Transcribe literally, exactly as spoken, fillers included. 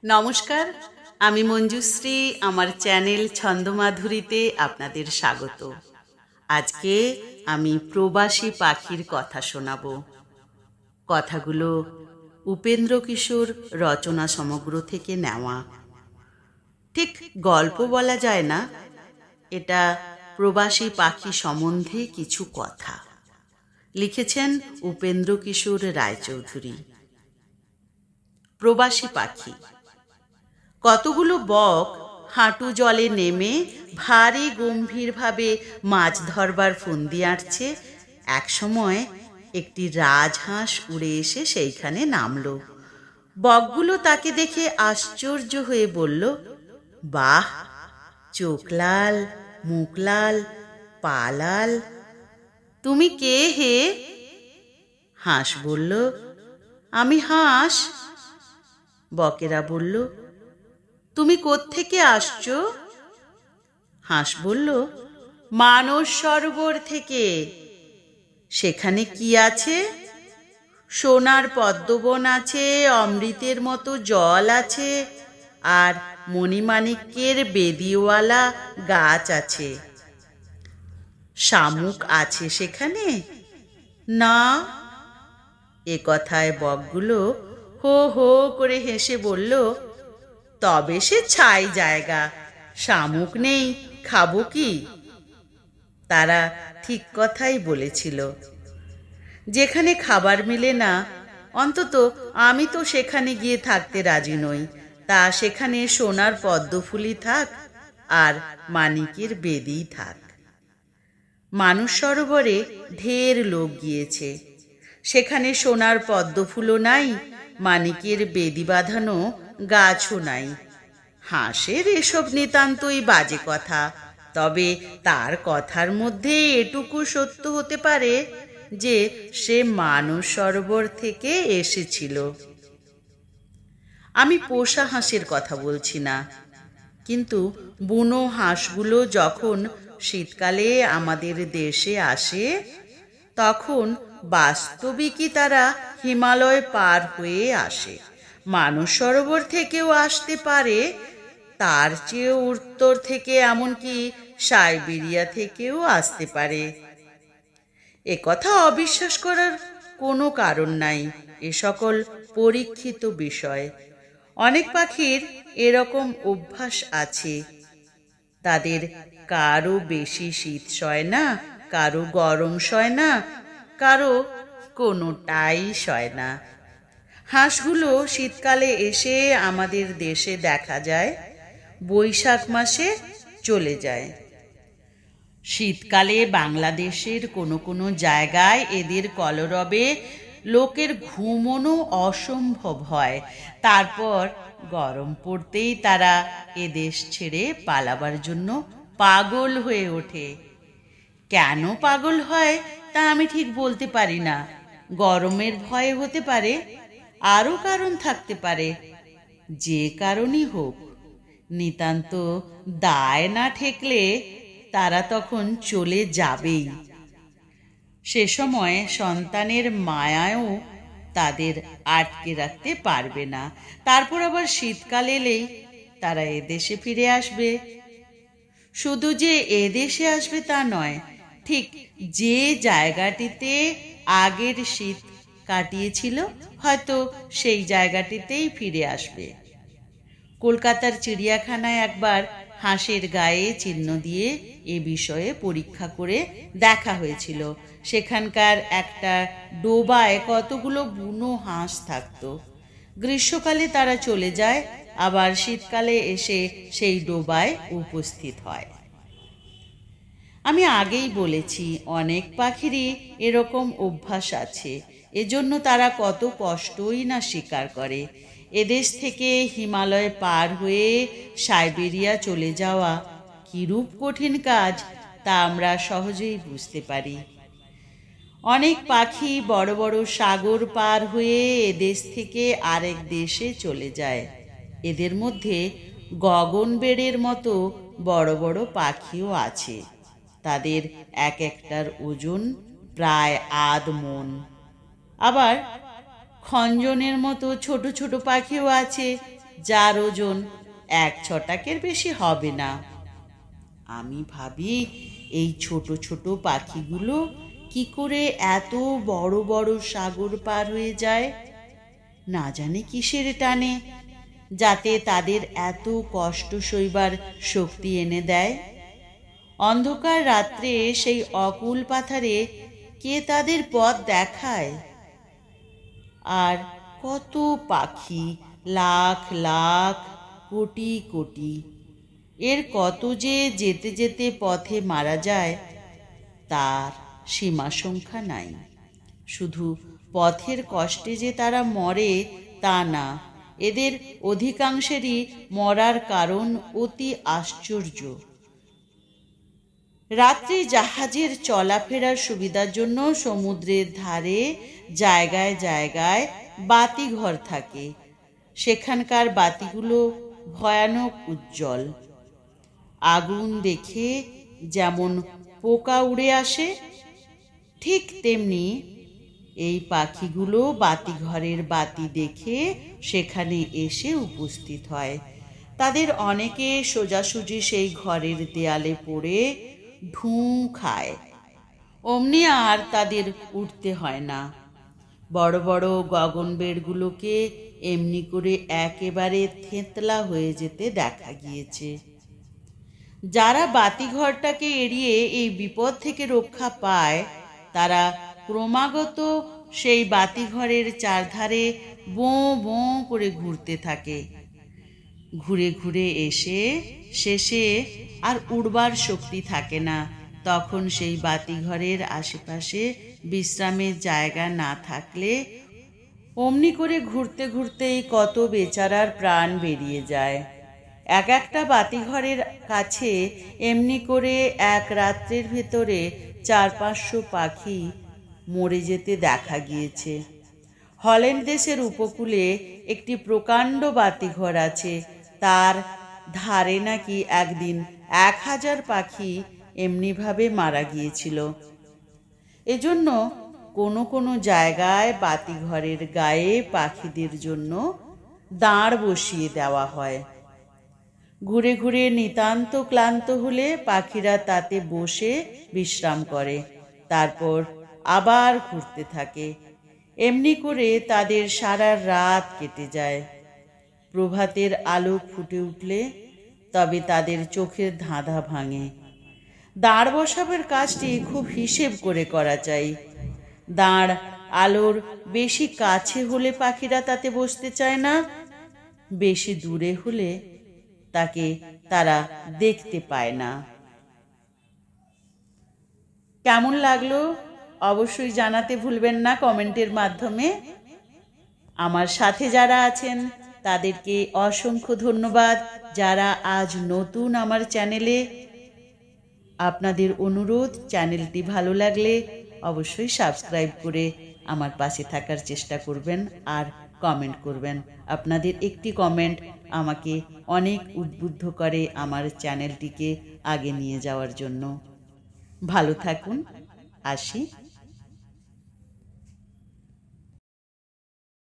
নমস্কার, আমি মঞ্জুশ্রী। আমার চ্যানেল ছন্দমাধুরীতে আপনাদের স্বাগত। আজকে আমি প্রবাসী পাখির কথা শোনাব। কথাগুলো উপেন্দ্র কিশোর রচনা সমগ্র থেকে নেওয়া। ঠিক গল্প বলা যায় না, এটা প্রবাসী পাখি সম্বন্ধে কিছু কথা। লিখেছেন উপেন্দ্র কিশোর রায়চৌধুরী। প্রবাসী পাখি। কতগুলো বক হাঁটু জলে নেমে ভারী গম্ভীরভাবে মাছ ধরবার ফন্দি আঁটছে। একসময় একটি রাজহাঁস উড়ে এসে সেইখানে নামলো। বকগুলো তাকে দেখে আশ্চর্য হয়ে বলল, বাহ, চোখ লাল, মুখ লাল, পা লাল, তুমি কে হে? হাঁস বলল, আমি হাঁস। বকেরা বলল, তুমি কোত্থেকে আসছো? হাঁস বলল, মানস সরোবর থেকে। সেখানে কি আছে? সোনার পদ্মবন আছে, অমৃতের মতো জল আছে, আর মণিমাণিক্যের বেদিওয়ালা গাছ আছে। শামুক আছে সেখানে? না। এ কথায় বকগুলো হো হো করে হেসে বলল, তবে সে ছাই জায়গা, শামুক নেই, খাবো কি? তারা ঠিক কথাই বলেছিল। যেখানে খাবার মেলে না, অন্তত আমি তো সেখানে গিয়ে থাকতে রাজি নই। তা সেখানে সোনার পদ্মফুলি থাক আর মানিকের বেদি থাক। মানস সরোবরে ঢের লোক গিয়েছে। সেখানে সোনার পদ্মফুলও নাই, মানিকের বেদি বাঁধানো গাছও নাই। হাঁসের এসব নিতান্তই বাজে কথা। তবে তার কথার মধ্যে এটুকু সত্য হতে পারে যে সে মানস সরোবর থেকে এসেছিল। আমি পোষা হাঁসের কথা বলছি না, কিন্তু বুনো হাঁসগুলো যখন শীতকালে আমাদের দেশে আসে, তখন বাস্তবিকই তারা হিমালয় পার হয়ে আসে। মানস সরোবর থেকেও আসতে পারে, তার চেয়ে উত্তর থেকে, এমনকি সাইবেরিয়া থেকেও আসতে পারে। এ কথা অবিশ্বাস করার কোনো কারণ নাই। এ সকল পরীক্ষিত বিষয়। অনেক পাখির এরকম অভ্যাস আছে। তাদের কারো বেশি শীত সয় না, কারো গরম সয় না, কারো কোনোটাই সয় না। হাঁসগুলো শীতকালে এসে আমাদের দেশে দেখা যায়, বৈশাখ মাসে চলে যায়। শীতকালে বাংলাদেশের কোনো কোনো জায়গায় এদের কলরবে লোকের ঘুমোনো অসম্ভব হয়। তারপর গরম পড়তেই তারা এদেশ ছেড়ে পালাবার জন্য পাগল হয়ে ওঠে। কেন পাগল হয় তা আমি ঠিক বলতে পারি না। গরমের ভয়ে হতে পারে, আরও কারণ থাকতে পারে। যে কারণই হোক, নিতান্ত দায় না ঠেকলে তারা তখন চলে যাবেই। সে সময় সন্তানের মায়াও তাদের আটকে রাখতে পারবে না। তারপর আবার শীতকাল এলেই তারা এদেশে ফিরে আসবে। শুধু যে এদেশে আসবে তা নয়, ঠিক যে জায়গাটিতে আগের শীত কাটিয়েছিল, হয়তো সেই জায়গাটিতেই ফিরে আসবে। কলকাতার চিড়িয়াখানায় একবার হাঁসের গায়ে চিহ্ন দিয়ে এ বিষয়ে পরীক্ষা করে দেখা হয়েছিল। সেখানকার একটা ডোবায় কতগুলো বুনো হাঁস থাকতো। গ্রীষ্মকালে তারা চলে যায়, আবার শীতকালে এসে সেই ডোবায় উপস্থিত হয়। আমি আগেই বলেছি, অনেক পাখিরই এরকম অভ্যাস আছে। এজন্য তারা কত কষ্টই না স্বীকার করে। এদেশ থেকে হিমালয় পার হয়ে সাইবেরিয়া চলে যাওয়া কিরূপ কঠিন কাজ তা আমরা সহজেই বুঝতে পারি। অনেক পাখি বড় বড় সাগর পার হয়ে এদেশ থেকে আরেক দেশে চলে যায়। এদের মধ্যে গগনবেড়ের মতো বড় বড় পাখিও আছে। তাদের এক একটার ওজন প্রায় আধ মণ। আবার খঞ্জনের মতো ছোট ছোট পাখিও আছে, যার ওজন এক ছটাকের বেশি হবে না। আমি ভাবি এই ছোট ছোট পাখিগুলো কি করে এত বড় বড় সাগর পার হয়ে যায়, না জানি কিসের টানে, যাতে তাদের এত কষ্ট সইবার শক্তি এনে দেয়। অন্ধকার রাত্রে সেই অকুল পাথারে কে তাদের পথ দেখায়? আর কত পাখি, লাখ লাখ, কোটি কোটি, এর কত যে যেতে যেতে পথে মারা যায় তার সীমা সংখ্যা নাই। শুধু পথের কষ্টে যে তারা মরে তা না, এদের অধিকাংশেরই মরার কারণ অতি আশ্চর্য। রাত্রি জাহাজের চলাফেরার সুবিধার জন্য সমুদ্রের ধারে জায়গায় জায়গায় বাতিঘর থাকে। সেখানকার বাতিগুলো ভয়ানক উজ্জ্বল। আগুন দেখে যেমন পোকা উড়ে আসে, ঠিক তেমনি এই পাখিগুলো বাতিঘরের বাতি দেখে সেখানে এসে উপস্থিত হয়। তাদের অনেকে সোজাসুজি সেই ঘরের দেয়ালে পড়ে ঢুঁ খায়। অমনি আর তাদের উঠতে হয় না। বড় বড় গগনবেড়গুলোকে এমনি করে একেবারে থেঁতলা হয়ে যেতে দেখা গিয়েছে। যারা বাতিঘরটাকে এড়িয়ে এই বিপদ থেকে রক্ষা পায় তারা ক্রমাগত সেই বাতিঘরের চারধারে বোঁ বোঁ করে ঘুরতে থাকে। ঘুরে ঘুরে এসে শেষে আর উড়বার শক্তি থাকে না। তখন সেই বাতিঘরের আশেপাশে বিশ্রামের জায়গা না থাকলে অমনি করে ঘুরতে ঘুরতেই কত বেচারার প্রাণ বেরিয়ে যায়। এক একটা বাতিঘরের কাছে এমনি করে এক রাত্রের ভেতরে চার পাঁচশো পাখি মরে যেতে দেখা গিয়েছে। হল্যান্ড দেশের উপকূলে একটি প্রকাণ্ড বাতিঘর আছে, তার ধারে নাকি একদিন এক হাজার পাখি এমনিভাবে মারা গিয়েছিল। এজন্য কোনো কোনো জায়গায় বাতিঘরের গায়ে পাখিদের জন্য দাঁড় বসিয়ে দেওয়া হয়। ঘুরে ঘুরে নিতান্ত ক্লান্ত হলে পাখিরা তাতে বসে বিশ্রাম করে, তারপর আবার ঘুরতে থাকে। এমনি করে তাদের সারা রাত কেটে যায়। প্রভাতের আলো ফুটে উঠলে তবে তাদের চোখের ধাঁধা ভাঙে। দাঁড় বসাবার কাজটি খুব হিসেব করে করা চাই। দাঁড় আলোর বেশি কাছে হলে পাখিরা তাতে বসতে চায় না, বেশি দূরে হলে তাকে তারা দেখতে পায় না। কেমন লাগলো অবশ্যই জানাতে ভুলবেন না কমেন্টের মাধ্যমে। আমার সাথে যারা আছেন তাদেরকে অসংখ্য ধন্যবাদ। যারা আজ নতুন আমার চ্যানেলে, আপনাদের অনুরোধ চ্যানেলটি ভালো লাগলে অবশ্যই সাবস্ক্রাইব করে আমার পাশে থাকার চেষ্টা করবেন আর কমেন্ট করবেন। আপনাদের একটি কমেন্ট আমাকে অনেক উদ্বুদ্ধ করে আমার চ্যানেলটিকে আগে নিয়ে যাওয়ার জন্য। ভালো থাকুন, আসি।